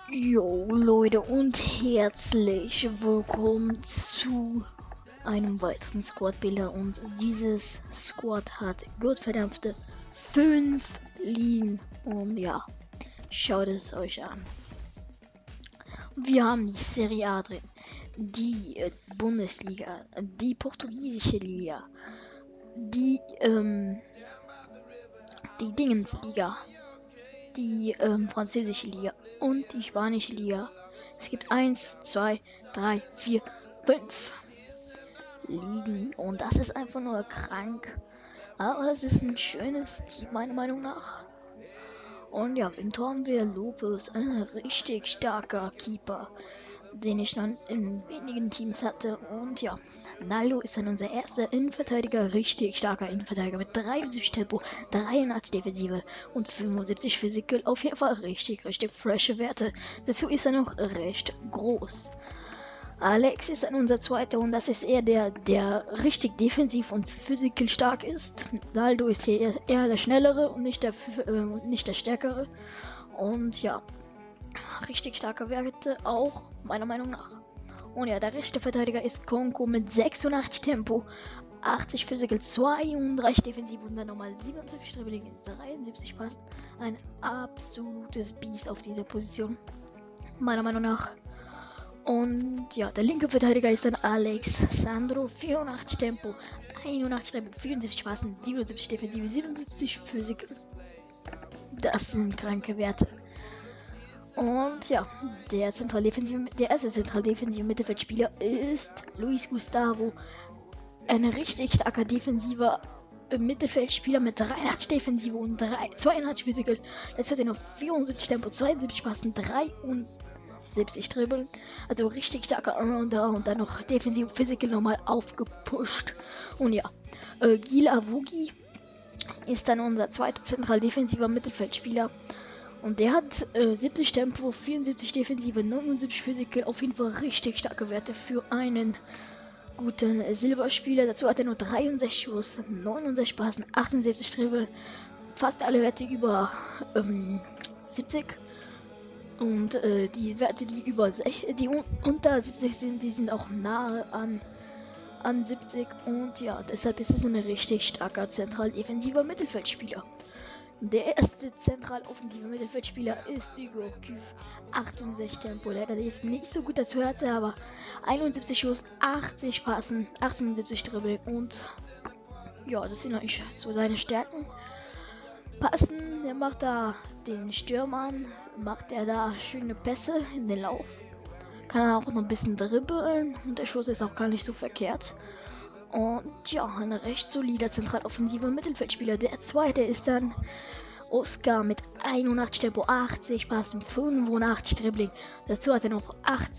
Jo Leute und herzlich willkommen zu einem weiteren Squad-Bilder, und dieses Squad hat gottverdammte 5 Ligen und ja, schaut es euch an. Wir haben die Serie A drin, die Bundesliga, die portugiesische Liga, die Dingensliga, die französische Liga und die spanische Liga. Es gibt 1, 2, 3, 4, 5 Ligen und das ist einfach nur krank. Aber es ist ein schönes Team, meiner Meinung nach. Und ja, im Tor haben wir Lopez, ein richtig starker Keeper, den ich noch in wenigen Teams hatte. Und ja, Naldo ist dann unser erster Innenverteidiger, richtig starker Innenverteidiger mit 73 Tempo, 83 Defensive und 75 Physical. Auf jeden Fall richtig frische Werte. Dazu ist er noch recht groß. Alex ist dann unser zweiter und das ist eher der richtig defensiv und physical stark ist. Naldo ist hier eher der schnellere und nicht der stärkere. Und ja, richtig starke Werte auch, meiner Meinung nach. Und ja, der rechte Verteidiger ist Konko mit 86 Tempo, 80 Physical, 32 Defensiv und dann nochmal 77 Dribbling, 73 Pass. Ein absolutes Biest auf dieser Position, meiner Meinung nach. Und ja, der linke Verteidiger ist dann Alex Sandro, 84 Tempo, 81 Dribbling, 74 Passen, 77 Defensive, 77 Physical. Das sind kranke Werte. Und ja, der erste zentraldefensive Mittelfeldspieler ist Luis Gustavo. Ein richtig starker defensiver Mittelfeldspieler mit 83 Defensive und 82 Physical. Jetzt hat er noch 74 Tempo, 72 Passen, 73 Dribbeln. Also richtig starker Allrounder und dann noch defensiv Physical nochmal aufgepusht. Und ja, Gil Avugi ist dann unser zweiter zentraldefensiver Mittelfeldspieler. Und der hat 70 Tempo, 74 Defensive, 79 Physical, auf jeden Fall richtig starke Werte für einen guten Silberspieler. Dazu hat er nur 63 Schuss, 69 Passen, 78 Dribbel, fast alle Werte über 70. Und die Werte, die unter 70 sind, die sind auch nahe an 70. Und ja, deshalb ist es ein richtig starker zentral-defensiver Mittelfeldspieler. Der erste zentral-offensive Mittelfeldspieler ist Igor Küf, 68 Tempo. Der ist nicht so gut dazu hatte, aber 71 Schuss, 80 Passen, 78 Dribbel und ja, das sind eigentlich so seine Stärken. Passen, der macht da den Stürmern, macht er da schöne Pässe in den Lauf. Kann er auch noch ein bisschen dribbeln und der Schuss ist auch gar nicht so verkehrt. Und ja, ein recht solider zentraloffensiver Mittelfeldspieler. Der zweite ist dann Oscar mit 81 Tempo, 80 Passen, 85 Dribbling. Dazu hat er noch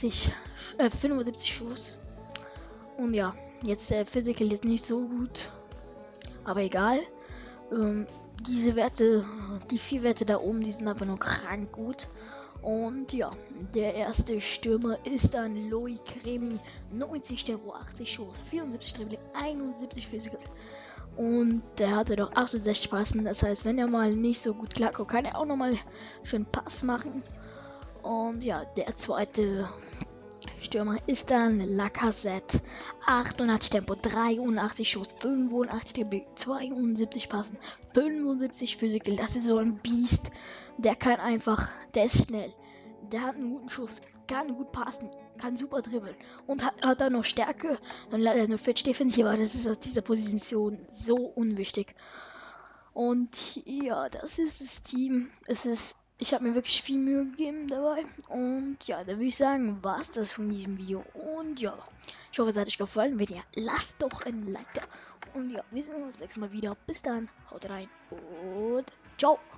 75 Schuss. Und ja, jetzt der Physical ist nicht so gut, aber egal. Diese Werte, die 4 Werte da oben, die sind einfach nur krank gut. Und ja, der erste Stürmer ist dann Loic Remy, 90 Tempo, 80 Schuss, 74 Dribbling, 71 Physical. Und der hatte doch 68 Passen, das heißt, wenn er mal nicht so gut klarkommt, kann er auch nochmal schön Pass machen. Und ja, der zweite Stürmer ist dann Lacazette, 88 Tempo, 83 Schuss, 85 Dribbling, 72 Passen, 75 Physical. Das ist so ein Biest, der ist schnell, der hat einen guten Schuss, kann gut passen, kann super dribbeln und hat dann noch Stärke, dann leider nur 40 Defensive, das ist auf dieser Position so unwichtig. Und ja, das ist das Team. Ich habe mir wirklich viel Mühe gegeben dabei. Und ja, dann würde ich sagen, war es das von diesem Video. Und ja, ich hoffe, es hat euch gefallen. Wenn ja, lasst doch ein Like da. Und ja, wir sehen uns das nächste Mal wieder. Bis dann, haut rein und ciao.